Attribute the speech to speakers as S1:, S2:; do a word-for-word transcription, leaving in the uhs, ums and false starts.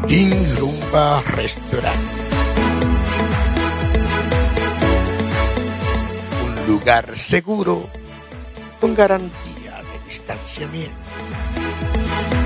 S1: King Rumba Restaurant. Un lugar seguro con garantía de distanciamiento.